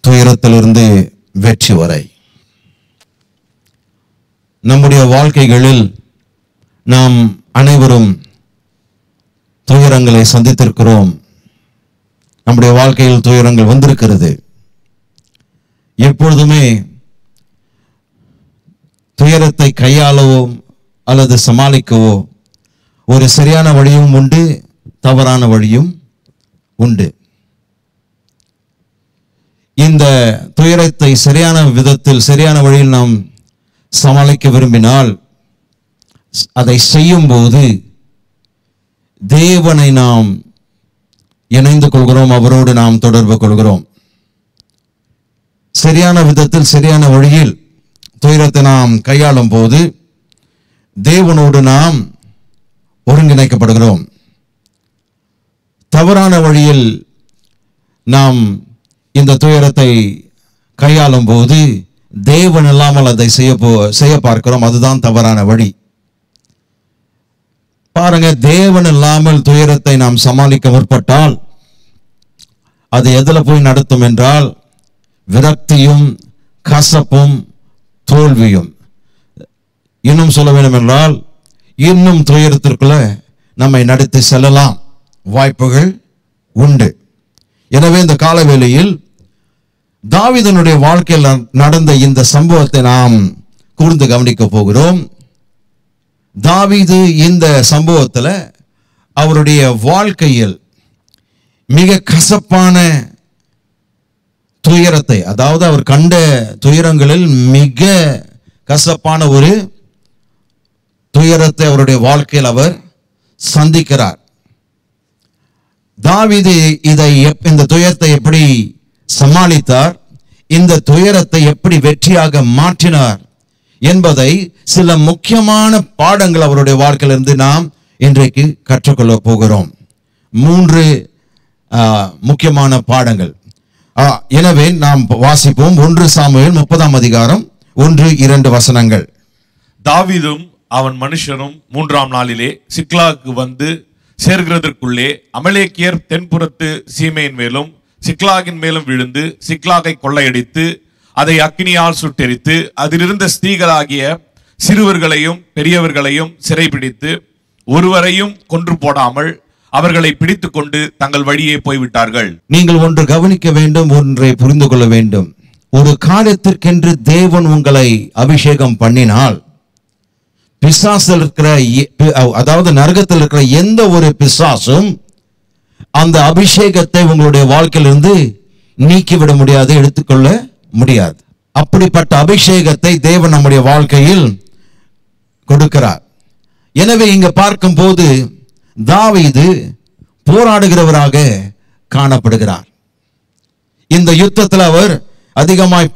துயரத்திலிருந்து வெற்றி வரை நம்முடைய வாழ்க்கைகளில் நாம் அனைவரும் துயரங்களை சந்தித்திருக்கிறோம். நம்முடைய வாழ்க்கையில் துயரங்கள் வந்திருக்கிறது. எப்பொழுதுமே துயரத்தை கையாளவோ அல்லது சமாளிக்கவோ ஒரு சரியான வழியும் உண்டு, தவறான வழியும் உண்டு. இந்த துயரத்தை சரியான விதத்தில் சரியான வழியில் நாம் சமாளிக்க விரும்பினால் அதை செய்யும் போது தேவனை நாம் இணைந்து கொள்கிறோம், அவரோடு நாம் தொடர்பு கொள்கிறோம். சரியான விதத்தில் சரியான வழியில் துயரத்தை நாம் கையாளும் போது தேவனோடு நாம் ஒருங்கிணைக்கப்படுகிறோம். தவறான வழியில் நாம் இந்த துயரத்தை கையாளும் போது தேவன் இல்லாமல் அதை செய்ய பார்க்கிறோம். அதுதான் தவறான வழி. பாருங்க, தேவன் இல்லாமல் துயரத்தை நாம் சமாளிக்க முற்பட்டால் அது எதில் போய் நடத்தும் என்றால் விரக்தியும் கசப்பும் தோல்வியும். இன்னும் சொல்ல வேண்டும் என்றால் இன்னும் துயரத்திற்குள்ள நம்மை நடத்தி செல்லலாம் வாய்ப்புகள் உண்டு. எனவே இந்த காலவேளையில் தாவீதனுடைய வாழ்க்கையில் நடந்த இந்த சம்பவத்தை நாம் கூர்ந்து கவனிக்க போகிறோம். தாவீது இந்த சம்பவத்தில் அவருடைய வாழ்க்கையில் மிக கசப்பான துயரத்தை, அதாவது அவர் கண்ட துயரங்களில் மிக கசப்பான ஒரு துயரத்தை அவருடைய வாழ்க்கையில் அவர் சந்திக்கிறார். தாவீது இந்த துயரத்தை எப்படி சமாளித்தார், இந்த துயரத்தை எப்படி வெற்றியாக மாற்றினார் என்பதை சில முக்கியமான பாடங்கள் அவருடைய வாழ்க்கையிலிருந்து நாம் இன்றைக்கு கற்றுக்கொள்ள போகிறோம். 3 முக்கியமான பாடங்கள். எனவே நாம் வாசிப்போம். 1 சாமுவேல் 30ஆம் அதிகாரம் 1-2 வசனங்கள். தாவீதும் அவன் மனுஷனும் 3ஆம் நாளிலே சிக்லாகுக்கு வந்து சேர்கிறதற்குள்ளே அமலேக்கியர் தென்புறத்து சீமையின் மேலும் சிக்லாகின் மேலும் விழுந்து சிக்லாகை கொள்ளையடித்து அதை அக்கினியால் சுட்டெரித்து அதிலிருந்த ஸ்திரீகளாகிய சிறுவர்களையும் பெரியவர்களையும் சிறைபிடித்து ஒருவரையும் கொன்று போடாமல் அவர்களை பிடித்து கொண்டு தங்கள் வழியே போய்விட்டார்கள். நீங்கள் ஒன்று கவனிக்க வேண்டும், ஒன்றை புரிந்து கொள்ள வேண்டும். ஒரு காரியத்திற்கென்று தேவன் உங்களை அபிஷேகம் பண்ணினால் பிசாசில் இருக்கிற, அதாவது நரகத்தில் இருக்கிற எந்த ஒரு பிசாசும் அந்த அபிஷேகத்தை உங்களுடைய வாழ்க்கையிலிருந்து நீக்கிவிட முடியாது, எடுத்துக்கொள்ள முடியாது. அப்படிப்பட்ட அபிஷேகத்தை தேவன் நம்முடைய வாழ்க்கையில் கொடுக்கிறார். எனவே இங்க பார்க்கும் போது தாவீது போராடுகிறவராக காணப்படுகிறார். இந்த யுத்தத்தில் அவர் அதிகமாய்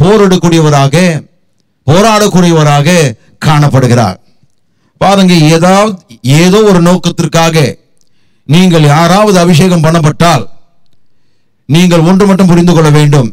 போராடக்கூடியவராக காணப்படுகிறார். பாருங்க, ஏதோ ஒரு நோக்கத்திற்காக நீங்கள் யாராவது அபிஷேகம் பண்ணப்பட்டால் நீங்கள் ஒன்று மட்டும் புரிந்து கொள்ள வேண்டும்.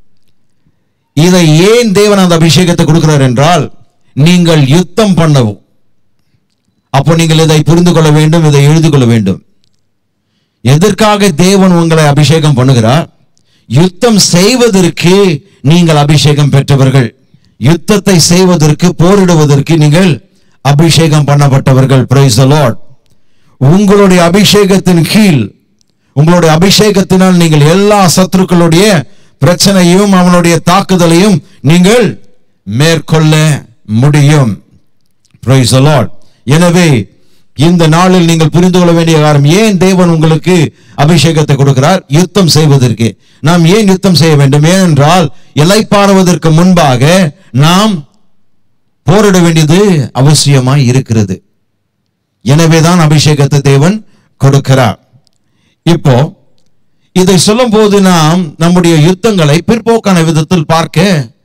இதை ஏன் தேவன் அந்த அபிஷேகத்தை கொடுக்கிறார் என்றால் நீங்கள் யுத்தம் பண்ணவும். அப்போ நீங்கள் இதை புரிந்து கொள்ள வேண்டும், இதை எழுதி கொள்ள வேண்டும். எதற்காக தேவன் உங்களை அபிஷேகம் பண்ணுகிறார்? யுத்தம் செய்வதற்கு நீங்கள் அபிஷேகம் பெற்றவர்கள். யுத்தத்தை செய்வதற்கு, போரிடுவதற்கு நீங்கள் அபிஷேகம் பண்ணப்பட்டவர்கள். Price the Lord. உங்களுடைய அபிஷேகத்தின் கீழ், உங்களுடைய அபிஷேகத்தினால் நீங்கள் எல்லா சத்துருக்களுடைய பிரச்சனையும் அவனுடைய தாக்குதலையும் நீங்கள் மேற்கொள்ள முடியும். Praise the Lord. எனவே இந்த நாளில் நீங்கள் புரிந்து கொள்ள வேண்டிய காரணம், ஏன் தேவன் உங்களுக்கு அபிஷேகத்தை கொடுக்கிறார்? யுத்தம் செய்வதற்கு. நாம் ஏன் யுத்தம் செய்ய வேண்டும்? ஏனென்றால் இளைப்பாறுவதற்கு முன்பாக நாம் போரிட வேண்டியது அவசியமாய் இருக்கிறது. எனவேதான் அபிஷேகத்தை தேவன் கொடுக்கிறார். இப்போ இதை சொல்லும் போது நாம் நம்முடைய யுத்தங்களை பிற்போக்கான விதத்தில் பார்க்க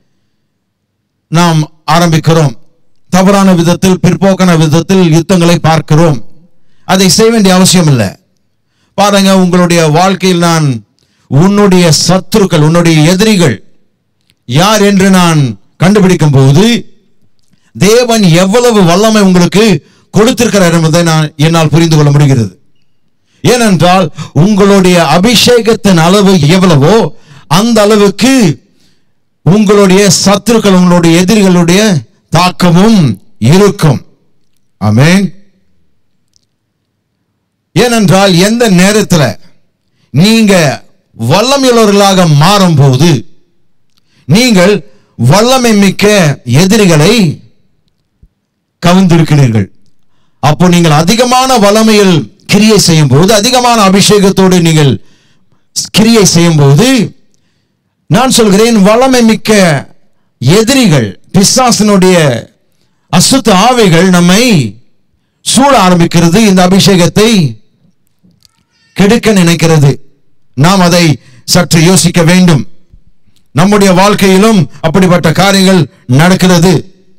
நாம் ஆரம்பிக்கிறோம். தவறான விதத்தில், பிற்போக்கான விதத்தில் யுத்தங்களை பார்க்கிறோம். அதை செய்ய வேண்டிய அவசியம் இல்லை. பாருங்க, உங்களுடைய வாழ்க்கையில் நான் உன்னுடைய சத்துருக்கள், உன்னுடைய எதிரிகள் யார் என்று நான் கண்டுபிடிக்கும் போது தேவன் எவ்வளவு வல்லமை உங்களுக்கு கொடுத்திருக்கிறார் என்பதை என்னால் புரிந்து கொள்ள முடிகிறது. ஏனென்றால் உங்களுடைய அபிஷேகத்தின் அளவு எவ்வளவோ அந்த அளவுக்கு உங்களுடைய சத்துருக்கள், உங்களுடைய எதிரிகளுடைய தாக்கமும் இருக்கும். ஆமென். ஏனென்றால் எந்த நேரத்தில் நீங்க வல்லமையுள்ளவர்களாக மாறும்போது நீங்கள் வல்லமை மிக்க எதிரிகளை கவர்ந்திருக்கிறீர்கள். அப்போ நீங்கள் அதிகமான வல்லமையில் கிரியை செய்யும் போது, அதிகமான அபிஷேகத்தோடு நீங்கள் கிரியை செய்யும் போது, நான் சொல்கிறேன், வல்லமை மிக்க எதிரிகள், பிசாசினுடைய அசுத்த ஆவிகள் நம்மை சூழ ஆரம்பிக்கிறது. இந்த அபிஷேகத்தை கெடுக்க நினைக்கிறது. நாம் அதை சற்று யோசிக்க வேண்டும். நம்முடைய வாழ்க்கையிலும் அப்படிப்பட்ட காரியங்கள் நடக்கிறது.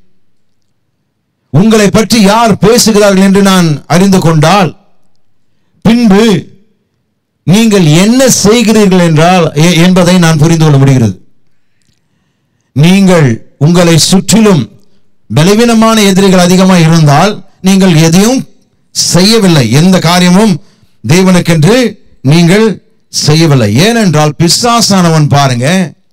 உங்களை பற்றி யார் பேசுகிறார்கள் என்று நான் அறிந்து கொண்டால் பின்பு நீங்கள் என்ன செய்கிறீர்கள் என்றால் என்பதை நான் புரிந்து கொள்ள முடிகிறது. நீங்கள் உங்களை சுற்றிலும் பலவீனமான எதிரிகள் அதிகமாக இருந்தால் நீங்கள் எதையும் செய்யவில்லை, எந்த காரியமும் தேவனுக்கென்று நீங்கள் செய்யவில்லை. ஏனென்றால் பிசாசானவன் பாருங்க,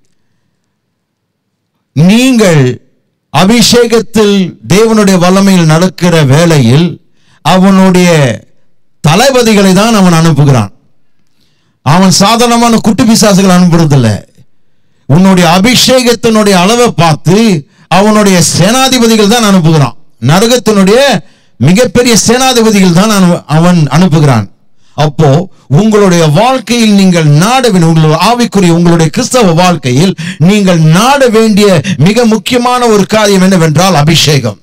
நீங்கள் அபிஷேகத்தில் தேவனுடைய வல்லமையில் நடக்கிற வேளையில் அவனுடைய தளபதிகளை தான் அவன் அனுப்புகிறான். அவன் சாதாரணமான குட்டி பிசாசுகள் அனுப்புறதில்ல. உன்னுடைய அபிஷேகத்தினுடைய அளவை பார்த்து அவனுடைய சேனாதிபதிகள் தான் அனுப்புகிறான். நரகத்தினுடைய மிகப்பெரிய சேனாதிபதிகள் தான் அவன் அனுப்புகிறான். அப்போ உங்களுடைய வாழ்க்கையில் நீங்கள் நாட வேண்டும், உங்களுடைய ஆவிக்குரிய உங்களுடைய கிறிஸ்தவ வாழ்க்கையில் நீங்கள் நாட வேண்டிய மிக முக்கியமான ஒரு காரியம் என்னவென்றால் அபிஷேகம்.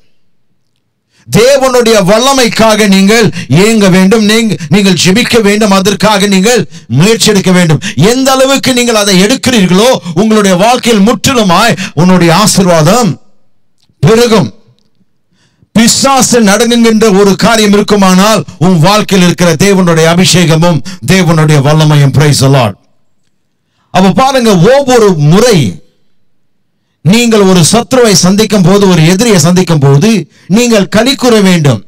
தேவனுடைய வல்லமைக்காக நீங்கள் ஏங்க வேண்டும், நீங்கள் ஜெபிக்க வேண்டும், அதற்காக நீங்கள் முயற்சி எடுக்க வேண்டும். எந்த அளவுக்கு நீங்கள் அதை எடுக்கிறீர்களோ உங்களுடைய வாழ்க்கையில் முற்றிலுமாய் உன்னுடைய ஆசீர்வாதம் பெருகும். பிசாசு நடங்குகின்ற ஒரு காரியம் இருக்குமானால் உன் வாழ்க்கையில் இருக்கிற தேவனுடைய அபிஷேகமும் தேவனுடைய வல்லமையும். Praise the Lord. அப்ப பாருங்க, ஒவ்வொரு முறை நீங்கள் ஒரு சத்ருவை சந்திக்கும் போது, ஒரு எதிரியை சந்திக்கும் போது நீங்கள் களி கூற வேண்டும்.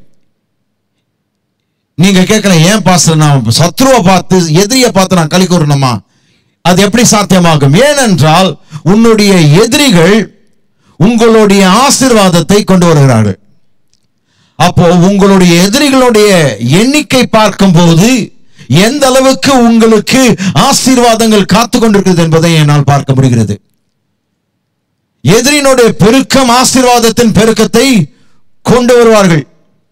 நீங்க கேட்கலாம், ஏன் பாஸ்டர் நான் சத்ருவை பார்த்து எதிரியை பார்த்து நான் களி கூறணுமா? அது எப்படி சாத்தியமாகும்? ஏனென்றால் உன்னுடைய எதிரிகள் உங்களுடைய ஆசீர்வாதத்தை கொண்டு வருகிறார்கள். அப்போ உங்களுடைய எதிரிகளுடைய எண்ணிக்கை பார்க்கும் போது எந்த அளவுக்கு உங்களுக்கு ஆசீர்வாதங்கள் காத்து கொண்டிருக்கிறது என்பதை என்னால் பார்க்க முடிகிறது. எதிரினுடைய பெருக்கம் ஆசீர்வாதத்தின் பெருக்கத்தை கொண்டு வருவார்கள்.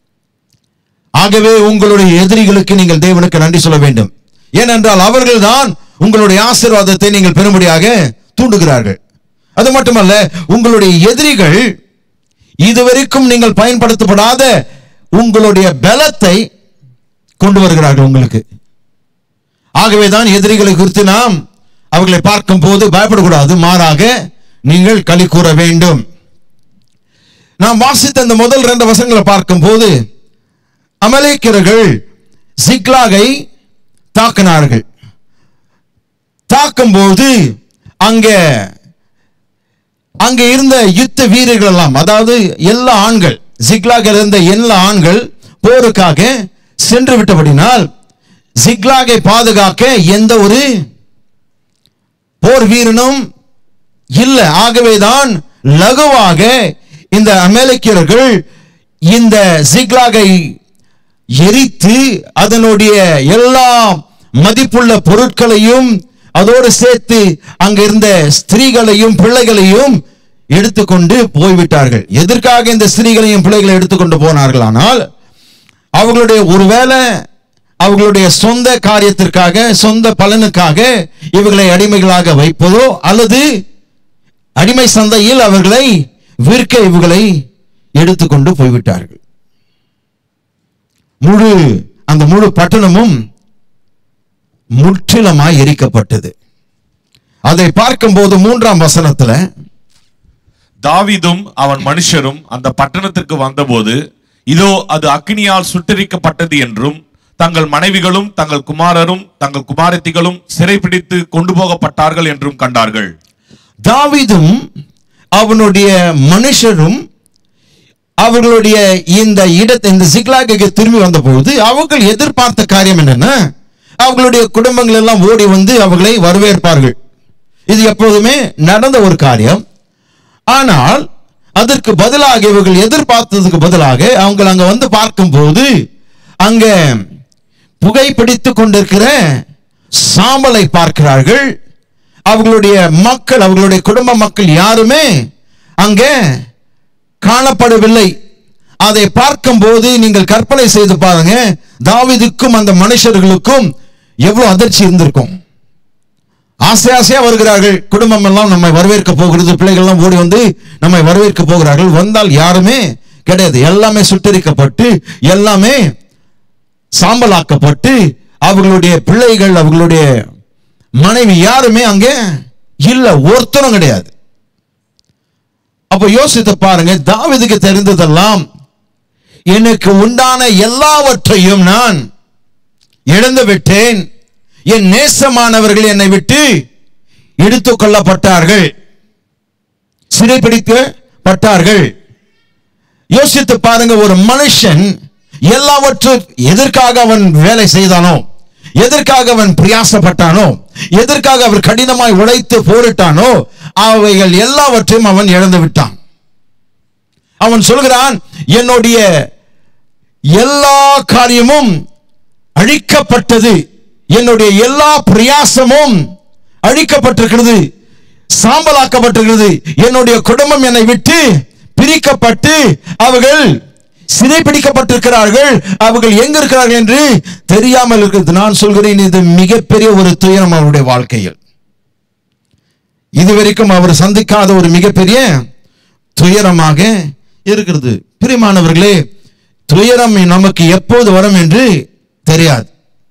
ஆகவே உங்களுடைய எதிரிகளுக்கு நீங்கள் தேவனுக்கு நன்றி சொல்ல வேண்டும். ஏனென்றால் அவர்கள் தான் உங்களுடைய ஆசீர்வாதத்தை நீங்கள் பெறும்படியாக தூண்டுகிறார்கள். அது மட்டுமல்ல, உங்களுடைய எதிரிகள் இதுவரைக்கும் நீங்கள் பயன்படுத்தப்படாத உங்களுடைய பலத்தை கொண்டு வருகிறார்கள் உங்களுக்கு. ஆகவேதான் எதிரிகளை குறித்து நாம் அவர்களை பார்க்கும் போது பயப்படக்கூடாது, மாறாக நீங்கள் களி கூற வேண்டும். நாம் வாசித்த இந்த முதல் 2 வசனங்களை பார்க்கும் போது அமலேக்கியர்கள் சிக்லாகை தாக்கினார்கள். தாக்கும்போது அங்கே இருந்த யுத்த வீரர்கள் எல்லாம், அதாவது எல்லா ஆண்கள், சிக்லாக இருந்த எல்லா ஆண்கள் போருக்காக சென்று விட்டபடினால் சிக்லாகை பாதுகாக்க எந்த ஒரு போர் வீரனும் இல்லை. ஆகவேதான் லகுவாக இந்த அமலேக்கியர்கள் இந்த சிக்லாகை எரித்து அதனுடைய எல்லா மதிப்புள்ள பொருட்களையும் அதோடு சேர்த்து அங்க இருந்த ஸ்திரீகளையும் பிள்ளைகளையும் எடுத்துக்கொண்டு போய்விட்டார்கள். எதற்காக இந்த ஸ்திரீகளையும் பிள்ளைகளை எடுத்துக்கொண்டு போனார்கள்? ஆனால் அவர்களுடைய ஒருவேளை அவர்களுடைய சொந்த காரியத்திற்காக, சொந்த பலனுக்காக இவர்களை அடிமைகளாக வைப்பதோ அல்லது அடிமை சந்தையில் அவர்களை விற்க இவர்களை எடுத்துக்கொண்டு போய்விட்டார்கள். அந்த முழு பட்டணமும் முற்றிலுமாய் எரிக்கப்பட்டது. அதை பார்க்கும்போது 3ஆம் வசனத்துல, தாவீதும் அவன் மனுஷரும் அந்த பட்டணத்திற்கு வந்தபோது இதோ அது அக்கினியால் சுட்டெரிக்கப்பட்டது என்றும் தங்கள் மனைவிகளும் தங்கள் குமாரரும் தங்கள் குமாரத்திகளும் சிறைப்பிடித்து கொண்டு போகப்பட்டார்கள் என்றும் கண்டார்கள். தாவீதும் அவனுடைய மனுஷரும் அவர்களுடைய இந்த சிக்லாகுக்கு திரும்பி வந்தபோது அவர்கள் எதிர்பார்த்த காரியம் என்னன்னா, அவர்களுடைய குடும்பங்கள் எல்லாம் ஓடி வந்து அவர்களை வரவேற்பார்கள். இது எப்போதுமே நடந்த ஒரு காரியம். ஆனால் அதற்கு பதிலாக இவர்கள் எதிர்பார்த்ததுக்கு பதிலாக அவங்க அங்க வந்து பார்க்கும்போது அங்க புகைப்பிடித்துக் கொண்டிருக்கிற சாம்பலை பார்க்கிறார்கள். அவர்களுடைய மக்கள், அவர்களுடைய குடும்ப மக்கள் யாருமே அங்கே காணப்படவில்லை. அதை பார்க்கும்போது நீங்கள் கற்பனை செய்து பாருங்க, தாவீதுக்கும் அந்த மனுஷர்களுக்கும் எவ்வளவு அதிர்ச்சி இருந்திருக்கும். ஆசையா வருகிறார்கள், குடும்பம் எல்லாம் நம்மை வரவேற்க போகிறது, பிள்ளைகள் எல்லாம் ஓடி வந்து நம்மை வரவேற்க போகிறார்கள். வந்தால் யாருமே கிடையாது, எல்லாமே சுட்டரிக்கப்பட்டு எல்லாமே சாம்பலாக்கப்பட்டு அவர்களுடைய பிள்ளைகள், அவர்களுடைய மனைவி யாருமே அங்கே இல்ல, ஒருத்தரும் கிடையாது. அப்ப யோசித்து பாருங்க, தாவீதுக்கு தெரிந்ததெல்லாம், எனக்கு உண்டான எல்லாவற்றையும் நான் இழந்து விட்டேன், என் நேசமானவர்கள் என்னை விட்டு எடுத்துக் கொள்ளப்பட்டார்கள், சிறைப்பிடிக்கப்பட்டார்கள். யோசித்து பாருங்க, ஒரு மனுஷன் எல்லாவற்றும் எதற்காக அவன் வேலை செய்தானோ, எதற்காக அவன் பிரயாசப்பட்டானோ, எதற்காக அவர் கடினமாய் உழைத்து போரிட்டானோ, அவைகள் எல்லாவற்றையும் அவன் இழந்து விட்டான். அவன் சொல்கிறான், என்னுடைய எல்லா காரியமும் அழிக்கப்பட்டது, என்னுடைய எல்லா பிரயாசமும் அழிக்கப்பட்டிருக்கிறது, சாம்பலாக்கப்பட்டிருக்கிறது, என்னுடைய குடும்பம் என்னை விட்டு பிரிக்கப்பட்டு அவர்கள் சிறைப்பிடிக்கப்பட்டிருக்கிறார்கள், அவர்கள் எங்க இருக்கிறார்கள் என்று தெரியாமல் இருக்கிறது. நான் சொல்கிறேன், இது மிகப்பெரிய ஒரு துயரம் அவருடைய வாழ்க்கையில். இதுவரைக்கும் அவர் சந்திக்காத ஒரு மிகப்பெரிய துயரமாக இருக்கிறது. பிரியமானவர்களே, துயரம் நமக்கு எப்போது வரும் என்று தெரியாது.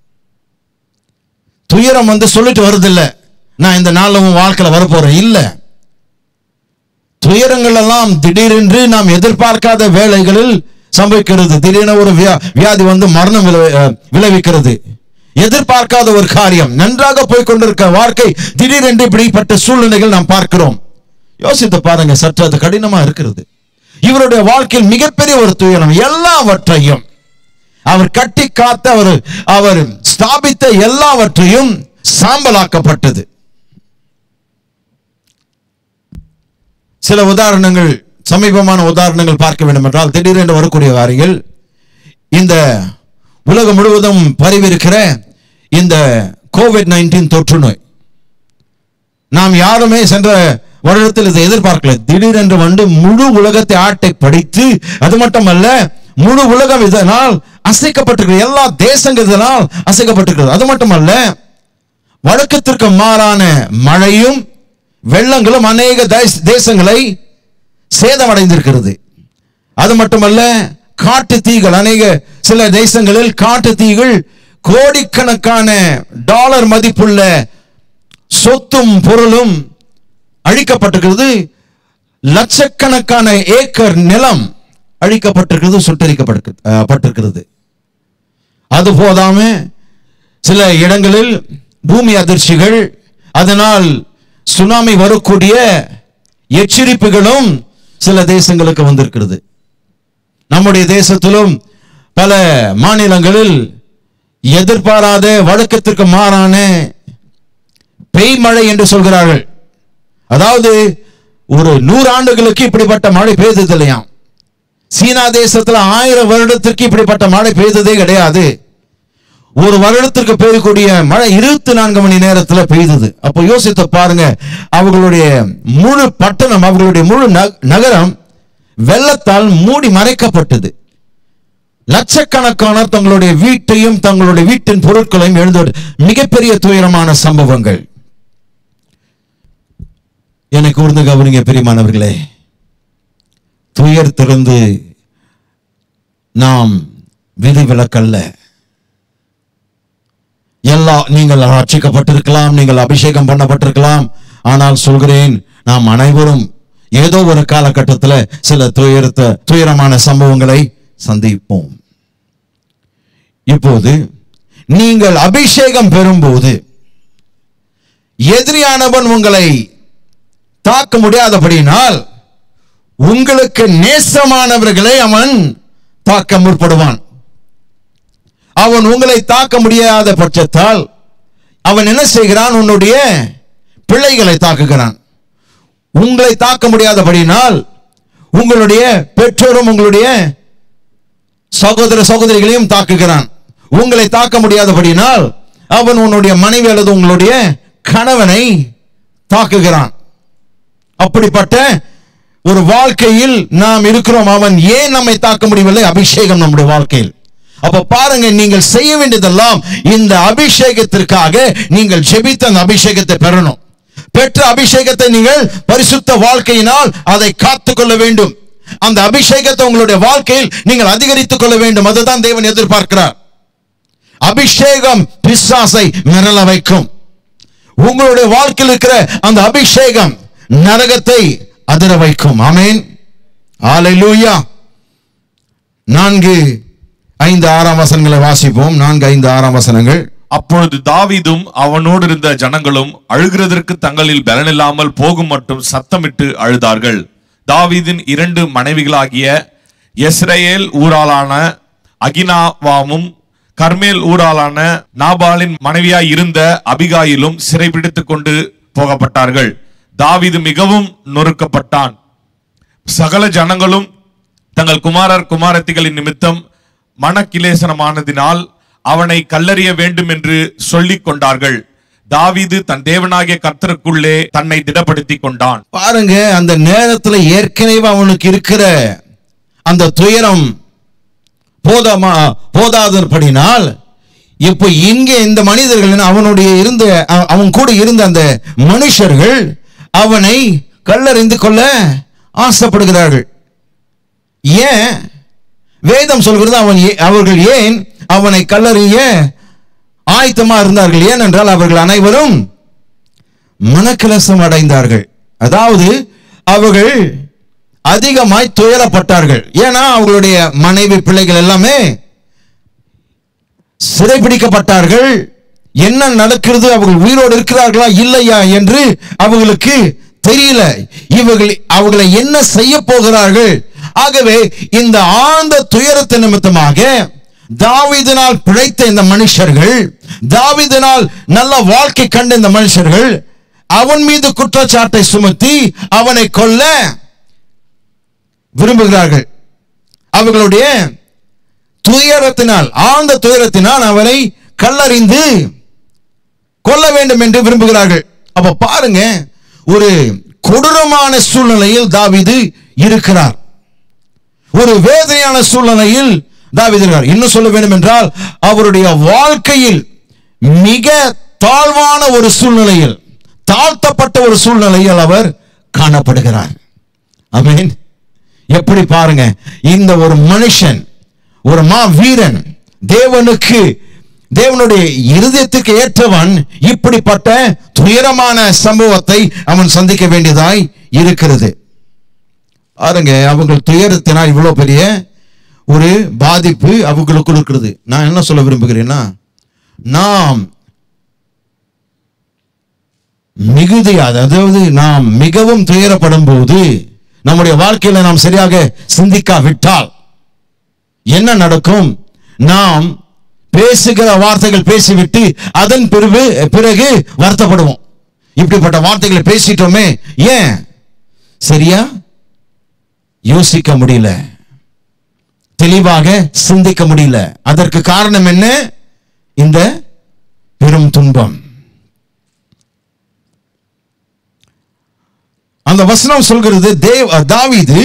துயரம் வந்து சொல்லிட்டு வருதில்லை, நான் இந்த நாள்ல உன் வாழ்க்கையில வரப்போறேன், இல்ல. துயரங்கள் எல்லாம் திடீரென்று நாம் எதிர்பார்க்காத வேளைகளில் சம்பவிக்கிறது. திடீரென ஒரு வியாதி வந்து மரணம் விளைவிக்கிறது. எதிர்பார்க்காத ஒரு காரியம், நன்றாக போய்கொண்டிருக்க வாழ்க்கை திடீரென்று இப்படிப்பட்ட சூழ்நிலைகள் நாம் பார்க்கிறோம். யோசித்து பாருங்க, சற்று அது கடினமா இருக்கிறது. இவருடைய வாழ்க்கையில் மிகப்பெரிய ஒரு துயரம், எல்லாவற்றையும் அவர் கட்டி காத்த, அவர் ஸ்தாபித்த எல்லாவற்றையும் சாம்பலாக்கப்பட்டது. சில உதாரணங்கள், சமீபமான உதாரணங்கள் பார்க்க வேண்டும் என்றால், திடீரென்று வரக்கூடிய காரியங்கள், இந்த உலகம் முழுவதும் பரவியிருக்கிற இந்த கோவிட்-19 தொற்று நோய். நாம் யாருமே சென்ற வருடத்தில் இதை எதிர்பார்க்கல. திடீரென்று வந்து முழு உலகத்தை ஆட்டை படித்து, அது மட்டுமல்ல, முழு உலகம் இதனால் அசைக்கப்பட்டிருக்கிறது, எல்லா தேசங்கள் இதனால் அசைக்கப்பட்டிருக்கிறது. அது மட்டுமல்ல, வழக்கத்திற்கு மாறான மழையும் வெள்ளங்களும் அநேக தேசங்களை சேதமடைந்திருக்கிறது. அது மட்டுமல்ல, காட்டு தீகள், சில தேசங்களில் காட்டு தீகள் கோடிக்கணக்கான டாலர் மதிப்புள்ள சொத்தும் பொருளும் அழிக்கப்பட்டிருக்கிறது. லட்சக்கணக்கான ஏக்கர் நிலம் அழிக்கப்பட்டிருக்கிறது, சுட்டரிக்கப்பட்டிருக்கிறது. அது போதாம சில இடங்களில் பூமி அதிர்ச்சிகள், அதனால் சுனாமி வரக்கூடிய எச்சரிப்புகளும் சில தேசங்களுக்கு வந்திருக்கிறது. நம்முடைய தேசத்திலும் பல மாநிலங்களில் எதிர்பாராத, வழக்கத்திற்கு மாறான பெய்மழை என்று சொல்கிறார்கள். அதாவது ஒரு 100 ஆண்டுகளுக்கு இப்படிப்பட்ட மழை பெய்தது இல்லையாம். சீனா தேசத்தில் 1000 வருடத்திற்கு இப்படிப்பட்ட மழை பெய்ததே கிடையாது. ஒரு வருடத்திற்கு பெய்யக்கூடிய மழை 24 மணி நேரத்தில் பெய்தது. அப்போ யோசித்து பாருங்க, அவர்களுடைய முழு பட்டணம், அவர்களுடைய முழு நகரம் வெள்ளத்தால் மூடி மறைக்கப்பட்டது. லட்சக்கணக்கானோர் தங்களுடைய வீட்டையும் தங்களுடைய வீட்டின் பொருட்களையும் எழுந்து, மிகப்பெரிய துயரமான சம்பவங்கள். எனக்கு கூர்ந்து கவனிங்க பிரியமானவர்களே, துயரத்திலிருந்து நாம் விதிவிலக்கல்ல. நீங்கள் ரட்சிக்கப்பட்டிருக்கலாம், நீங்கள் அபிஷேகம் பண்ணப்பட்டிருக்கலாம். ஆனால் சொல்கிறேன், நாம் அனைவரும் ஏதோ ஒரு காலகட்டத்தில் சில துயரமான சம்பவங்களை சந்திப்போம். இப்போது நீங்கள் அபிஷேகம் பெறும்போது எதிரியானவன் உங்களை தாக்க முடியாதபடினால் உங்களுக்கு நேசமானவர்களை அவன் தாக்க முற்படுவான். அவன் உங்களை தாக்க முடியாத பட்சத்தால் அவன் என்ன செய்கிறான்? உன்னுடைய பிள்ளைகளை தாக்குகிறான். உங்களை தாக்க முடியாதபடினால் உங்களுடைய பெற்றோரும் உங்களுடைய சகோதர சகோதரிகளையும் தாக்குகிறான். உங்களை தாக்க முடியாதபடினால் அவன் உன்னுடைய மனைவி அல்லது உங்களுடைய கணவனை தாக்குகிறான். அப்படிப்பட்ட ஒரு வாழ்க்கையில் நாம் இருக்கிறோம். அவன் ஏன் நம்மை தாக்க முடியவில்லை? அபிஷேகம் நம்முடைய வாழ்க்கையில். அப்ப பாருங்க, நீங்கள் செய்ய வேண்டியதெல்லாம் இந்த அபிஷேகத்திற்காக நீங்கள் ஜெபித்த அந்த அபிஷேகத்தை பெறணும். பெற்ற அபிஷேகத்தை நீங்கள் பரிசுத்த வாழ்க்கையினால் அதை காத்துக்கொள்ள வேண்டும். அந்த அபிஷேகத்தை உங்களுடைய வாழ்க்கையில் நீங்கள் அதிகரித்துக் கொள்ள வேண்டும். அதுதான் தேவன் எதிர்பார்க்கிறார். அபிஷேகம் பிசாசை மிரள வைக்கும். உங்களுடைய வாழ்க்கையில் இருக்கிற அந்த அபிஷேகம் நரகத்தை அதிர வைக்கும். ஆமென், ஹல்லேலூயா. 4-5-6 வசனங்களை வாசிப்போம். 4-5-6 வசனங்கள். அப்பொழுது தாவீதும் அவனோடு இருந்த ஜனங்களும் அழுகிறதற்கு தங்களில் பலனில்லாமல் போகும் மட்டும் சத்தமிட்டு அழுதார்கள். தாவீதின் 2 மனைவிகளாகிய யெஸ்ரயேல் ஊராளான அகினாவாமும் கர்மேல் ஊராளான நாபாலின் மனைவியாய் இருந்த அபிகாயிலும் சிறைபிடித்துக் கொண்டு போகப்பட்டார்கள். தாவீது மிகவும் நொறுக்கப்பட்டான். சகல ஜனங்களும் தங்கள் குமாரர் குமாரத்திகளின் நிமித்தம் மனக்கிலேசனமானதினால் அவனை கல்லறிய வேண்டும் என்று சொல்லிக் கொண்டார்கள். தாவீது தன் தேவனாகிய கர்த்தருக்குள்ளே தன்னை திடப்படுத்திக் கொண்டான். பாருங்க, அந்த நேரத்தில் ஏற்கனவே அவனுக்கு இருக்கிற அந்த துயரம் போதாதபடினால் இப்போ இங்கே இந்த மனிதர்கள் அவன் கூட இருந்த அந்த மனுஷர்கள் அவனை கல்லறிந்து கொள்ள ஆசைப்படுகிறார்கள். ஏன்? வேதம் சொல்கிறது அவர்கள் ஏன் அவனை கல்லறிய ஆயத்தமா இருந்தார்கள்? ஏனென்றால் அவர்கள் அனைவரும் மனக்கலசம் அடைந்தார்கள். அதாவது அவர்கள் அதிகமாய் துயரப்பட்டார்கள். ஏன்னா அவர்களுடைய மனைவி பிள்ளைகள் எல்லாமே சிறைபிடிக்கப்பட்டார்கள். என்ன நடக்கிறது, அவர்கள் உயிரோடு இருக்கிறார்களா இல்லையா என்று அவர்களுக்கு தெரியல. அவர்களை என்ன செய்ய போகிறார்கள்? ஆகவே இந்த ஆழ்ந்த துயரத்தின் நிமித்தமாக தாவீதினால் பிழைத்த இந்த மனுஷர்கள், தாவீதினால் நல்ல வாழ்க்கை கண்ட இந்த மனுஷர்கள் அவன் மீது குற்றச்சாட்டை சுமத்தி அவனை கொல்ல விரும்புகிறார்கள். அவர்களுடைய துயரத்தினால், ஆழ்ந்த துயரத்தினால் அவனை கல்லறிந்து கொல்ல வேண்டும் என்று விரும்புகிறார்கள். அப்ப பாருங்க, ஒரு கொடூரமான சூழ்நிலையில் தாவீது இருக்கிறார். ஒரு வேதனையான சூழ்நிலையில் தாவீது இருக்கிறார். இன்னும் சொல்ல வேண்டும் என்றால் அவருடைய வாழ்க்கையில் மிக தாழ்வான ஒரு சூழ்நிலையில், தாழ்த்தப்பட்ட ஒரு சூழ்நிலையில் அவர் காணப்படுகிறார். ஆமென். எப்படி பாருங்க, இந்த ஒரு மனுஷன், ஒரு வீரன், தேவனுடைய இருதயத்துக்கு ஏற்றவன் இப்படிப்பட்ட துயரமான சம்பவத்தை அவன் சந்திக்க வேண்டியதாய் இருக்கிறது. பாருங்க, அவங்கள் துயரத்தினால் இவ்வளவு பெரிய ஒரு பாதிப்பு அவங்களுக்கு இருக்கிறது. நான் என்ன சொல்ல விரும்புகிறேன்னா, நாம் அதாவது நாம் மிகவும் துயரப்படும் போது நம்முடைய வாழ்க்கையில நாம் சரியாக சிந்திக்காவிட்டால் என்ன நடக்கும்? நாம் பேசுகிற வார்த்தைகள் பேசிவிட்டு அதன் பிறகு வருத்தப்படுவோம். இப்படிப்பட்ட வார்த்தைகளை பேசிட்டோமே, ஏன் சரியா யோசிக்க முடியல, தெளிவாக சிந்திக்க முடியல. அதற்கு காரணம் என்ன? இந்த பெரும் துன்பம். அந்த வசனம் சொல்கிறது, தாவீது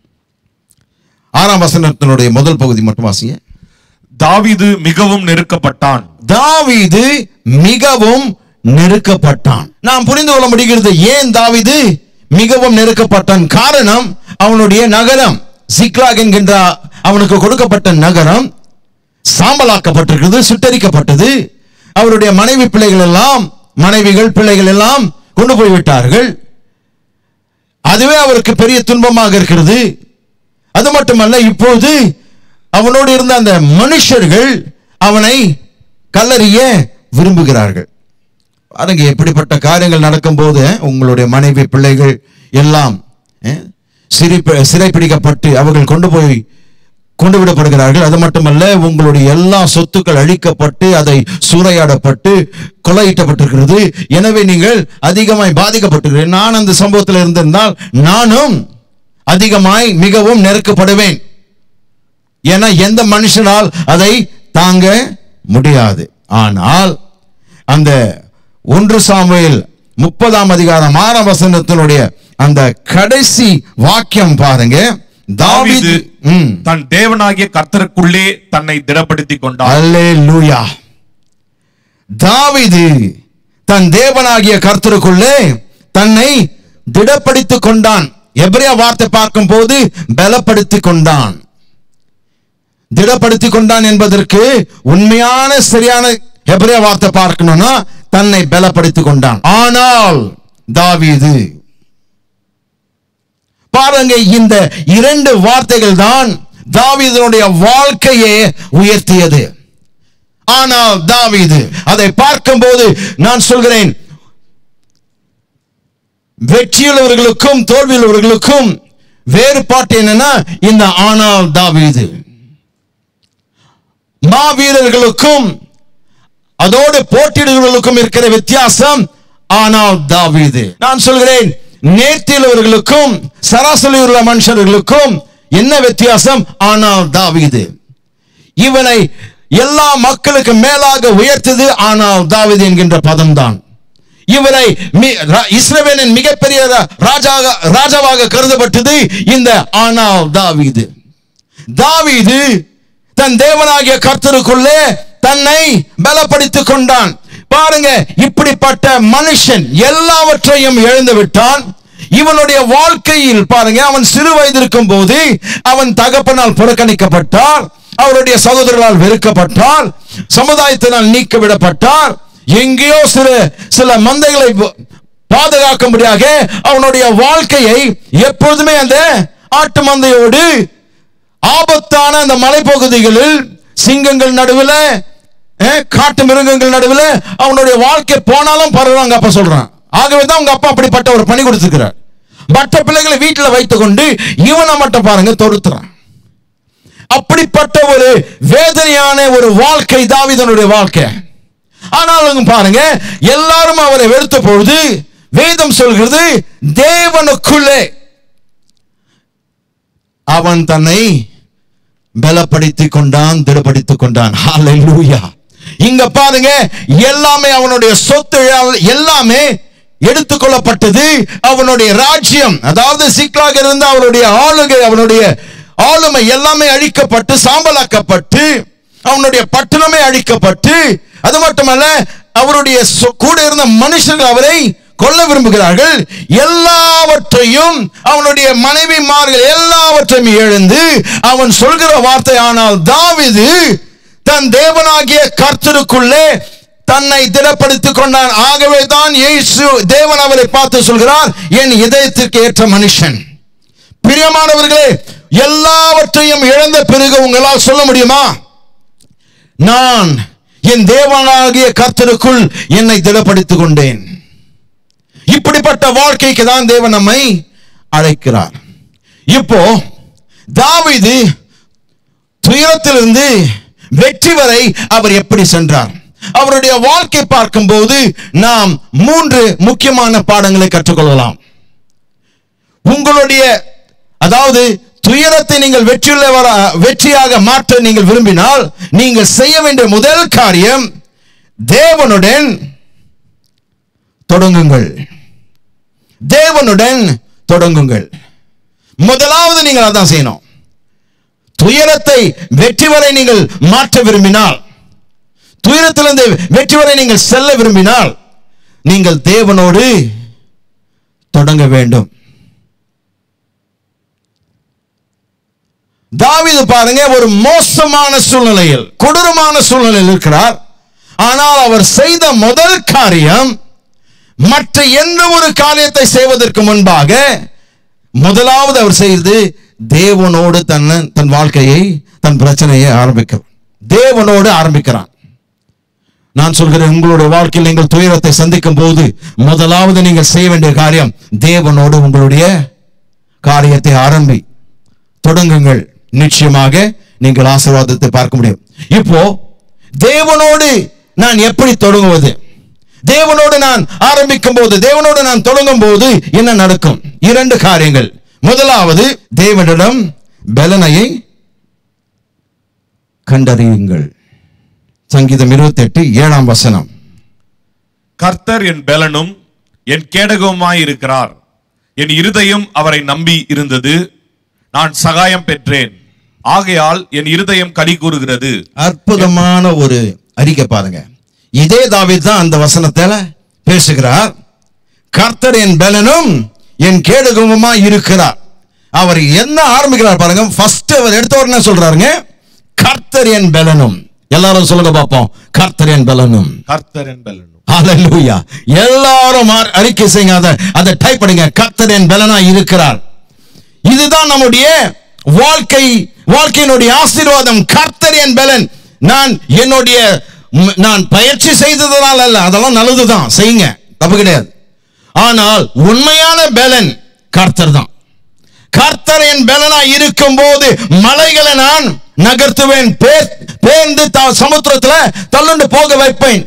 6ஆம் வசனத்தினுடைய முதல் பகுதி மட்டும் வாசிங்க. தாவீது மிகவும் நெருக்கப்பட்டான். தாவீது மிகவும் நெருக்கப்பட்டான். நாம் புரிந்து கொள்ள முடிகிறது ஏன் தாவீது மிகவும் நெருக்கப்பட்டான். காரணம், அவனுடைய நகரம் சிக்லாக் என்கின்ற அவனுக்கு கொடுக்கப்பட்ட நகரம் சாம்பலாக்கப்பட்டிருக்கிறது, சுட்டரிக்கப்பட்டது. அவருடைய மனைவிகள் பிள்ளைகள் எல்லாம் கொண்டு போய்விட்டார்கள். அதுவே அவருக்கு பெரிய துன்பமாக இருக்கிறது. அது மட்டுமல்ல, இப்போது அவனோடு இருந்த அந்த மனுஷர்கள் அவனை கல்லறிய விரும்புகிறார்கள். பாருங்க, எப்படிப்பட்ட காரியங்கள் நடக்கும் போது உங்களுடைய மனைவி பிள்ளைகள் எல்லாம் சிறைப்பிடிக்கப்பட்டு அவர்கள் கொண்டு போய் கொண்டு விடப்படுகிறார்கள். அது மட்டுமல்ல, உங்களுடைய எல்லா சொத்துக்கள் அழிக்கப்பட்டு அதை சூறையாடப்பட்டு கொலையிட்டப்பட்டிருக்கிறது. எனவே நீங்கள் அதிகமாய் பாதிக்கப்பட்டிருக்கிறீர்கள். நான் அந்த சம்பவத்தில் இருந்திருந்தால் நானும் அதிகமாய் மிகவும் நெருக்கப்படுவேன். ஏன்னா எந்த மனுஷனால் அதை தாங்க முடியாது. ஆனால் அந்த 1 சாமுவேல் 30ஆம் அதிகாரம் 6ஆம் வசனத்தினுடைய அந்த கடைசி வாக்கியம் பாருங்க. தாவீது தன் தேவனாகிய கர்த்தருக்குள்ளே தன்னை திடப்படுத்திக் கொண்டான். அல்லேலூயா. தாவீது தன் தேவனாகிய கர்த்தருக்குள்ளே தன்னை திடப்படுத்திக் கொண்டான். எபிரேய வார்த்தை பார்க்கும் போது பலப்படுத்திக் கொண்டான். திடப்படுத்திக் கொண்டான் என்பதற்கு உண்மையான சரியான எபிரேய வார்த்தை பார்க்கணும்னா தன்னை பலப்படுத்திக் கொண்டான். ஆனால் தாவீது பாருங்க, இந்த 2 வார்த்தைகள் தான் தாவீதுடைய வாழ்க்கையை உயர்த்தியது. ஆனால் தாவீது அதை பார்க்கும்போது நான் சொல்கிறேன், வெற்றியுள்ளவர்களுக்கும் தோல்வியுள்ளவர்களுக்கும் வேறுபாட்டு என்னன்னா இந்த ஆனால் தாவீது. மாவீரர்களுக்கும் அதோடு போட்டியிடுவர்களுக்கும் இருக்கிற வித்தியாசம் ஆனால் தாவீது. நான் சொல்கிறேன், நேர்த்தியுள்ளவர்களுக்கும் சராசரி உள்ள மனுஷர்களுக்கும் என்ன வித்தியாசம்? ஆனால் தாவீது. இவனை எல்லா மக்களுக்கு மேலாக உயர்த்தது ஆனால் தாவீது என்கின்ற பதம் தான். இவரை இஸ்ரவேலின் மிகப்பெரிய ராஜாவாக கருதப்பட்டது இந்த ஆனால் தாவீது. தாவீது தன் தேவனாகிய கர்த்தருக்குள்ளே தன்னை பலப்படுத்திக் கொண்டான். பாருங்க, இப்படிப்பட்ட மனுஷன் எல்லாவற்றையும் இழந்து விட்டான். இவனுடைய வாழ்க்கையில் பாருங்க, அவன் சிறு வயது இருக்கும் போது அவன் தகப்பனால் புறக்கணிக்கப்பட்டார், அவருடைய சகோதரர்களால் வெறுக்கப்பட்டார், சமுதாயத்தினால் நீக்க விடப்பட்டார். எங்கேயோ சில மந்தைகளை பாதுகாக்கும்படியாக அவனுடைய வாழ்க்கையை எப்பொழுதுமே அந்த ஆட்டு மந்தையோடு ஆபத்தான அந்த மலைப்பகுதிகளில் சிங்கங்கள் நடுவில் காட்டு மிருகங்கள் நடுவில் அவனுடைய வாழ்க்கை போனாலும் பரவாயில்ல அப்பா சொல்றான். ஆகவே தான் உங்க அப்பா அப்படிப்பட்ட ஒரு பணி கொடுத்திருக்கிறார். மற்ற பிள்ளைகளை வீட்டில் வைத்துக் கொண்டு இவனை மட்டும் பாருங்க தொடுத்துறான். அப்படிப்பட்ட ஒரு வேதனையான ஒரு வாழ்க்கை தாவீதுடைய வாழ்க்கை. ஆனாலும் பாருங்க, எல்லாரும் அவரை வெறுத்த பொழுது வேதம் சொல்கிறது தேவனுக்குள்ளே அவன் தன்னை பலப்படுத்திக் கொண்டான், திடப்படுத்திக் கொண்டான். ஹல்லேலூயா. இங்க பாருங்க, எல்லாமே அவனுடைய சொத்து எல்லாமே எடுத்துக்கொள்ளப்பட்டது. அவனுடைய ராஜ்யம், அதாவது சிக்லாக இருந்த அவருடைய ஆளுகை, அவனுடைய ஆளுமை எல்லாமே அழிக்கப்பட்டு சாம்பலாக்கப்பட்டு அவனுடைய பட்டணமே அழிக்கப்பட்டு, அது மட்டுமல்ல அவருடைய கூட இருந்த மனுஷர்கள் அவரை கொல்ல விரும்புகிறார்கள். எல்லாவற்றையும் அவனுடைய மனைவிமார்கள் எல்லாவற்றையும் இழந்து அவன் சொல்கிற வார்த்தை, ஆனால் தாவீது தன் தேவனாகிய கர்த்தருக்குள்ளே தன்னை திடப்படுத்திக் கொண்டான். ஆகவே தான் இயேசு தேவன் அவரை பார்த்து சொல்கிறார், என் இதயத்திற்கு ஏற்ற மனுஷன். பிரியமானவர்களே, எல்லாவற்றையும் இழந்த பிறகு உங்களால் சொல்ல முடியுமா, நான் என் தேவனாகிய கர்த்தருக்குள் என்னை திடப்படுத்திக் கொண்டேன்? இப்படிப்பட்ட வாழ்க்கைக்கு தான் தேவன் நம்மை அழைக்கிறார். இப்போ தாவீது துயரத்திலிருந்து வெற்றி வரை அவர் எப்படி சென்றார்? அவருடைய வாழ்க்கை பார்க்கும்போது நாம் 3 முக்கியமான பாடங்களை கற்றுக்கொள்ளலாம். உங்களுடைய அதாவது துயரத்தை நீங்கள் வெற்றியாக மாற்ற நீங்கள் விரும்பினால் நீங்கள் செய்ய வேண்டிய முதல் காரியம், தேவனுடன் தொடங்குங்கள். தேவனுடன் தொடங்குங்கள். முதலாவது நீங்கள் அதான் செய்யணும். துயரத்தை வெற்றி வரை நீங்கள் மாற்ற விரும்பினால், துயரத்திலிருந்து வெற்றி வரை நீங்கள் செல்ல விரும்பினால் நீங்கள் தேவனோடு தொடங்க வேண்டும். தாவீது பாருங்க, ஒரு மோசமான சூழ்நிலையில், கொடூரமான சூழ்நிலையில் இருக்கிறார். ஆனால் அவர் செய்த முதல் காரியம், மற்ற எந்த ஒரு காரியத்தை செய்வதற்கு முன்பாக முதலாவது அவர் செய்து தேவனோடு தன் வாழ்க்கையை, தன் பிரச்சனையை ஆரம்பிக்கிறார். தேவனோடு ஆரம்பிக்கிறான். நான் சொல்கிறேன், உங்களுடைய வாழ்க்கையில் நீங்கள் துயரத்தை சந்திக்கும் போது முதலாவது நீங்கள் செய்ய வேண்டிய காரியம், தேவனோடு உங்களுடைய காரியத்தை தொடங்குங்கள். நிச்சயமாக நீங்கள் ஆசீர்வாதத்தை பார்க்க முடியும். இப்போ தேவனோடு நான் எப்படி தொடங்குவது? தேவனோடு நான் ஆரம்பிக்கும் போது, தேவனோடு நான் தொடங்கும் போது என்ன நடக்கும்? 2 காரியங்கள். முதலாவது, தேவனிடம் பலனையை கண்டறியுங்கள். சங்கீதம் 28:7 கர்த்தர் என் பலனும் என் கேடகமாய் இருக்கிறார். என் இருதயம் அவரை நம்பி இருந்தது. நான் சகாயம் பெற்றேன். ஆகையால் என் இருதயம் களி கூறுகிறது. அற்புதமான ஒரு அறிக்கை பாருங்க. இதே தாவீது தான் அந்த வசனத்துல பேசுகிறார். கர்த்தர் என் பலனும் என் கேடகமுமாய் இருக்கிறார். அவர் என்ன ஆரம்பிக்கிறார் பாருங்க. ஃபர்ஸ்ட் அவர் எடுத்த உடனே சொல்றாருங்க, கர்த்தர் என் பலனும். எல்லாரும் சொல்லுங்க பாப்போம், கர்த்தர் என் பலனும். கர்த்தர் என் பலனும். ஹல்லேலூயா. எல்லாரும் அறிக்கை செய்யுங்க, அதை டைப் பண்ணுங்க. கர்த்தர் என் பலனாய் இருக்கிறார். இதுதான் நம்முடைய வாழ்க்கையினுடைய ஆசீர்வாதம். கர்த்தர் என் பலன். நான் பயிற்சி செய்ததனால அல்ல, அதெல்லாம் நல்லதுதான், செய்யுங்க, தப்பு கிடையாது. ஆனால் உண்மையான பலன் கர்த்தர் தான். கர்த்தர் என் பலனாய் இருக்கும் போது மலைகளை நான் நகர்த்துவேன், பேர்ந்து சமுத்திரத்துல தள்ளுண்டு போக வைப்பேன்.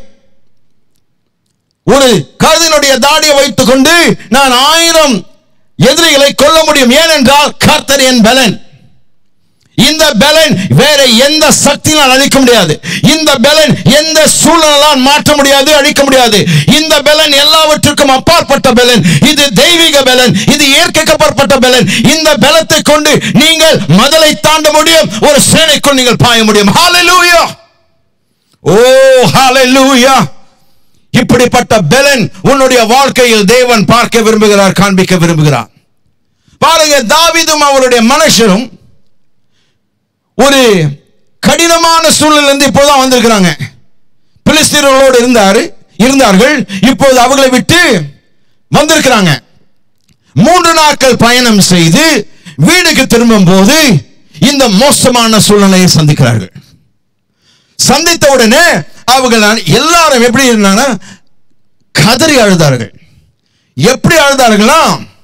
ஒரு கழுதையினுடைய தாடியை வைத்துக் கொண்டு நான் 1000 எதிரிகளை கொல்ல முடியும். ஏனென்றால் கர்த்தர் என் பலன். இந்த பலன் வேற எந்த சக்தியால் அழிக்க முடியாது. இந்த பலன் எந்த சூழ்நிலையால் மாற்ற முடியாது, அழிக்க முடியாது. இந்த பலன் எல்லாவற்றுக்கும் அப்பாற்பட்ட பலன். இது தெய்வீக பலன், இது இயற்கைக்கு அப்பாற்பட்ட பலன். இந்த பலத்தை கொண்டு நீங்கள் மதலை தாண்ட முடியும், ஒரு சேனைக்குள் நீங்கள் பாய முடியும். ஹல்லேலூயா. ஓ ஹல்லேலூயா. இப்படிப்பட்ட பலன் உன்னுடைய வாழ்க்கையில் தேவன் பார்க்க விரும்புகிறார், காண்பிக்க விரும்புகிறார். பாருங்க, தாவீதும் அவருடைய மனுஷரும் ஒரு கடினமான சூழ்நிலையிலிருந்து இப்போதான் வந்திருக்கிறாங்க. பிலிஸ்தீனர்களோடு இருந்தார்கள். இப்போது அவர்களை விட்டு வந்திருக்கிறாங்க. 3 நாட்கள் பயணம் செய்து வீடுக்கு திரும்பும் போது இந்த மோசமான சூழ்நிலையை சந்திக்கிறார்கள். சந்தித்த உடனே அவர்கள் எல்லாரும் எப்படி இருந்தாங்க? கதறி அழுதார்கள். எப்படி அழுதார்களா?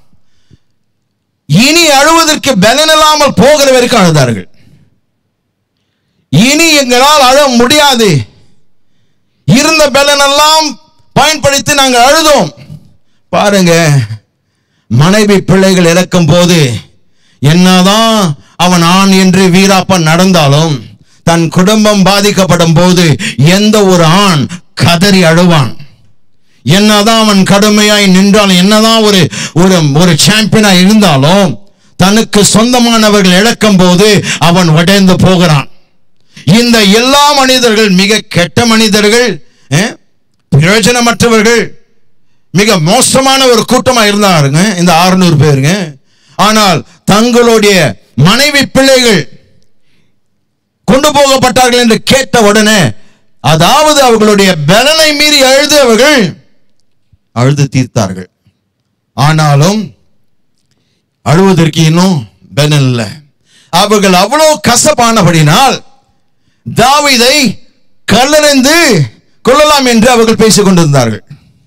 இனி அழுவதற்கு பலன் இல்லாமல் போகிற வரைக்கும் அழுதார்கள். இனி எங்களால் அழ முடியாது, இருந்த பலன் எல்லாம் பயன்படுத்தி நாங்கள் அழுதோம். பாருங்க, மனைவி பிள்ளைகள் இறக்கும் போது என்னதான் அவன் ஆண் என்று வீராப்பன் நடந்தாலும், தன் குடும்பம் பாதிக்கப்படும் போது எந்த ஒரு ஆண் கதறி அழுவான். என்னதான் அவன் கடுமையாய் நின்றாலும், என்னதான் ஒரு சாம்பியனா இருந்தாலும், தனக்கு சொந்தமானவர்கள் இழக்கும் போது அவன் உடைந்து போகிறான். இந்த எல்லா மனிதர்கள் மிக கெட்ட மனிதர்கள், பிரயோஜனமற்றவர்கள், மிக மோசமான ஒரு கூட்டமா இருந்தாருங்க இந்த 600 பேருங்க. ஆனால் தங்களுடைய மனைவி பிள்ளைகள் கொண்டு போகப்பட்டார்கள் என்று கேட்ட உடனே, அதாவது அவர்களுடைய பலனை மீறி அவர்கள் அழுது தீர்த்தார்கள். ஆனாலும் அழுவதற்கு இன்னும் பலன் இல்லை. அவர்கள் அவ்வளவு கசப்பானபடினால் தாவீதை கல்லெறிந்து கொள்ளலாம் என்று அவர்கள் பேசிக் கொண்டிருந்தார்கள்.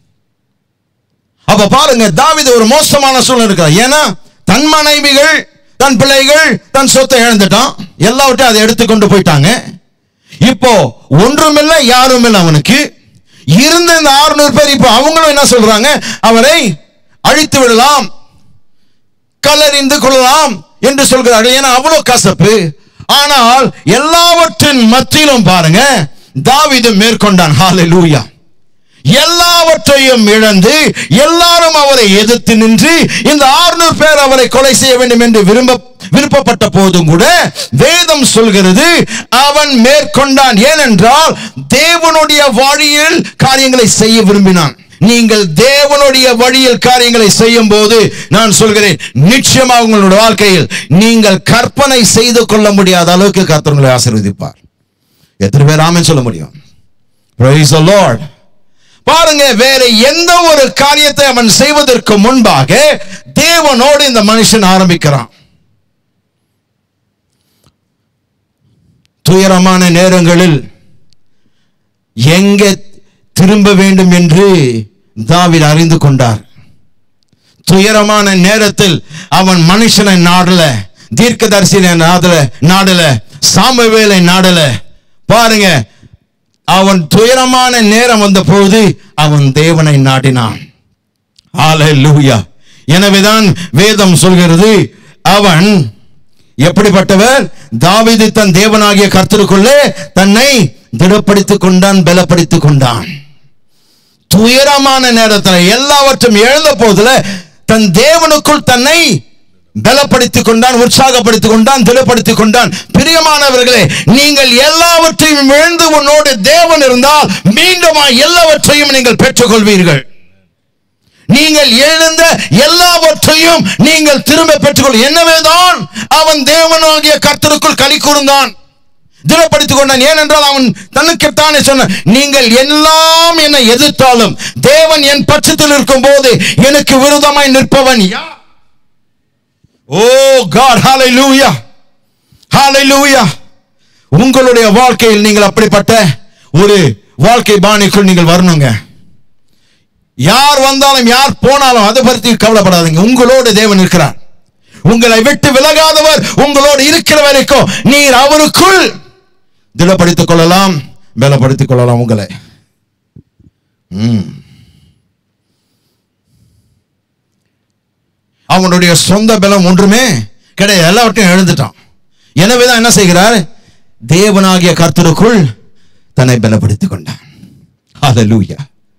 அப்ப பாருங்க, தாவீது ஒரு மோசமான சூழ்நிலை இருக்கிறார். ஏன்னா தன் மனைவிகள், தன் பிள்ளைகள், தன் சொத்தை இழந்துட்டான். எல்லாவற்றையும் அதை எடுத்துக்கொண்டு போயிட்டாங்க. இப்போ ஒன்றுமில்லை, யாரும் இல்லை. அவனுக்கு இருந்த இந்த 600 பேர் இப்போ அவங்களும் என்ன சொல்றாங்க? அவரை அழித்து விடலாம், கல்லெறிந்து கொள்ளலாம் என்று சொல்கிறார்கள். ஏன்னா அவ்வளவு கசப்பு. ஆனால் எல்லாவற்றின் மத்தியிலும் பாருங்க, தாவீது மேற்கொண்டான். ஹல்லேலூயா. எல்லாவற்றையும் இழந்து எல்லாரும் அவரை எதிர்த்து நின்று இந்த 600 பேர் அவரை கொலை செய்ய வேண்டும் என்று விருப்பப்பட்ட போதும் கூட வேதம் சொல்கிறது அவன் மேற்கொண்டான். ஏனென்றால் தேவனுடைய வழியில் காரியங்களை செய்ய விரும்பினான். நீங்கள் தேவனுடைய வழியில் காரியங்களை செய்யும் போது நான் சொல்கிறேன், நிச்சயமாக உங்களுடைய வாழ்க்கையில் நீங்கள் கற்பனை செய்து கொள்ள முடியாத அளவுக்கு கர்த்தர் உங்களை ஆசீர்வதிப்பார். எத்தனை பேர் ஆமென் சொல்ல முடியும்? Praise the Lord. பாருங்க, வேற எந்த ஒரு காரியத்தை அவன் செய்வதற்கு முன்பாக தேவனோடு இந்த மனுஷன் ஆரம்பிக்கிறான். துயரமான நேரங்களில் எங்கே திரும்ப வேண்டும் என்று தாவீது அறிந்து கொண்டார். துயரமான நேரத்தில் அவன் மனுஷனை நாடல, தீர்க்கதரிசியை நாடல, சாமுவேலை நாடல. பாருங்க, அவன் துயரமான நேரம் வந்த பொழுது அவன் தேவனை நாடினான். ஹல்லேலூயா. எனவேதான் வேதம் சொல்கிறது, அவன் எப்படிப்பட்டவர்? தாவீது தன் தேவனாகிய கர்த்தருக்குள்ளே தன்னை திடப்படுத்திக் கொண்டான், பலப்படுத்திக் கொண்டான். துயரமான நேரத்தில் எல்லாவற்றும் இழந்த போதுல தன் தேவனுக்குள் தன்னை பலப்படுத்திக் கொண்டான், உற்சாகப்படுத்திக் கொண்டான், திடப்படுத்திக் கொண்டான். பிரியமானவர்களே, நீங்கள் எல்லாவற்றையும் இழந்து உன்னோடு தேவன் இருந்தால் மீண்டும் எல்லாவற்றையும் நீங்கள் பெற்றுக்கொள்வீர்கள். நீங்கள் எழுந்த எல்லாவற்றையும் நீங்கள் திரும்ப பெற்றுக்கொள். என்னவேதான் அவன் தேவனாகிய கர்த்தருக்குள் களி கூர்ந்தான், திடப்படுத்திக் கொண்டான். ஏனென்றால் அவன் தனக்குத்தானே சொன்னான், நீங்கள் எல்லாம் என்னை எதிர்த்தாலும் தேவன் என் பட்சத்தில் இருக்கும் போது எனக்கு விரோதமாய் நிற்பவன் யார்? Oh God, hallelujah, hallelujah. உங்களுடைய வாழ்க்கையில் நீங்கள் அப்படிப்பட்ட ஒரு வாழ்க்கை பாணிக்குள் நீங்கள் வரணுங்க. யார் வந்தாலும் யார் போனாலும் அதை பற்றி கவலைப்படாதீங்க. உங்களோடு தேவன் இருக்கிறார். உங்களை விட்டு விலகாதவர் உங்களோடு இருக்கிற வரைக்கும் நீர் அவருக்குள் திடப்படுத்திக் கொள்ளலாம், பலப்படுத்திக் கொள்ளலாம் உங்களை. அவனுடைய சொந்த பலம் ஒன்றுமே கிடையாது, எல்லாவற்றையும் எழுந்துட்டான். எனவேதான் என்ன செய்கிறார்? தேவனாகிய கர்த்தருக்குள் தன்னை பலப்படுத்திக் கொண்டான். ஹல்லேலூயா.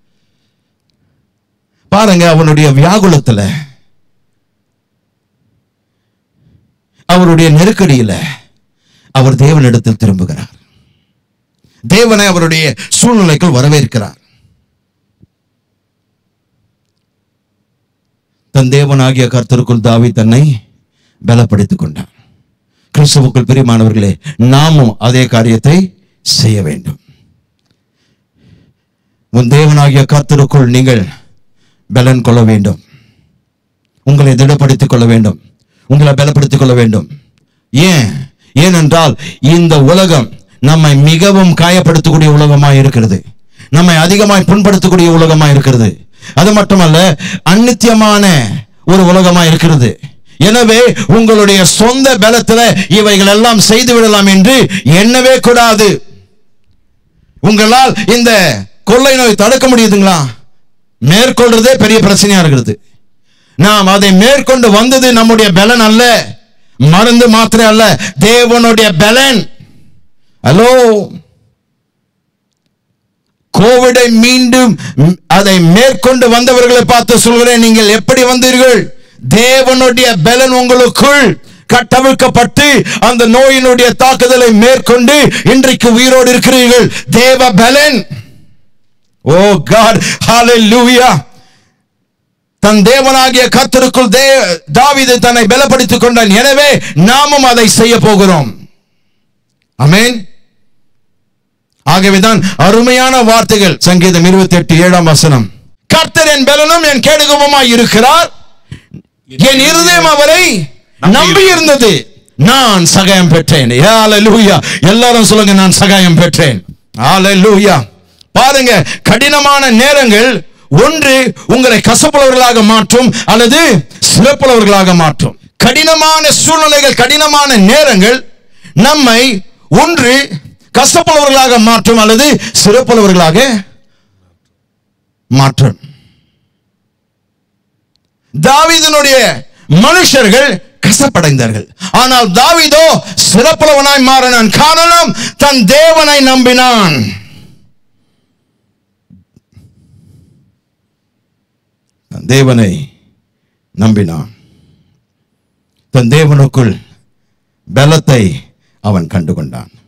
பாருங்க, அவனுடைய வியாகுலத்துல, அவருடைய நெருக்கடியில அவர் தேவனிடத்தில் திரும்புகிறார். தேவனை அவருடைய சூழ்நிலைக்குள் வரவேற்கிறார். தன் தேவனாகிய கர்த்தருக்குள் தாவீது தன்னை பலப்படுத்திக் கொண்டான். கிறிஸ்துவுக்குள் பிரியமானவர்களே, நாமும் அதே காரியத்தை செய்ய வேண்டும். உன் தேவனாகிய கர்த்தருக்குள் நீங்கள் பலன் கொள்ள வேண்டும், உங்களை திடப்படுத்திக் கொள்ள வேண்டும், உங்களை பலப்படுத்திக் கொள்ள வேண்டும். ஏனென்றால் இந்த உலகம் நம்மை மிகவும் காயப்படுத்தக்கூடிய உலகமாய் இருக்கிறது, நம்மை அதிகமாய் புண்படுத்தக்கூடிய உலகமாய் இருக்கிறது. அது மட்டுமல்ல, அநித்தியமான ஒரு உலகமாய் இருக்கிறது. எனவே உங்களுடைய சொந்த பலத்துல இவைகள் எல்லாம் செய்து விடலாம் என்று எண்ணவே கூடாது. உங்களால் இந்த கொள்ளை நோய் தடுக்க முடியுதுங்களா? மேற்கொள்றதே பெரிய பிரச்சனையா இருக்கிறது. நாம் அதை மேற்கொண்டு வந்தது நம்முடைய பலன் அல்ல, மருந்து மாத்திரை அல்ல, தேவனுடைய பலன். ஹலோ, கோவிடை மீண்டும் அதை மேற்கொண்டு வந்தவர்களை பார்த்து சொல்கிறேன், நீங்கள் எப்படி வந்தீர்கள்? தேவனுடைய பலன் உங்களுக்குள் கட்டவிழ்க்கப்பட்டு அந்த நோயினுடைய தாக்குதலை மேற்கொண்டு இன்றைக்கு உயிரோடு இருக்கிறீர்கள். தேவ பலன். ஓ காட், ஹல்லேலூயா. தன் தேவனாகிய கர்த்தருக்குள் தாவீது தன்னை பலப்படுத்திக் கொண்டான். எனவே நாமும் அதை செய்ய போகிறோம். ஆமென். ஆகவேதான் அருமையான வார்த்தைகள் சங்கீதம் 28:7 கர்த்தர் என் பலனும் என் கேடகமுமாய் இருக்கிறார், என் இருதயம் அவரை நம்பி இருந்தது, நான் சகாயம் பெற்றேன். ஹல்லேலூயா. எல்லாரும் சொல்லுங்க, நான் சகாயம் பெற்றேன். ஹல்லேலூயா. பாருங்க, கடினமான நேரங்கள் ஒன்று உங்களை கசப்புள்ளவர்களாக மாற்றும் அல்லது சிறப்புள்ளவர்களாக மாற்றும். கடினமான சூழ்நிலைகள், கடினமான நேரங்கள் நம்மை ஒன்று கசப்புள்ளவர்களாக மாற்றும் அல்லது சிறப்புள்ளவர்களாக மாற்றும். தாவீதினுடைய மனுஷர்கள் கசப்படைந்தார்கள், ஆனால் தாவீதோ சிறப்புள்ளவனாய் மாறினான். காரணம், தன் தேவனை நம்பினான். தேவனை நம்பினான். தன் தேவனுக்குள் பலத்தை அவன் கண்டுகொண்டான்.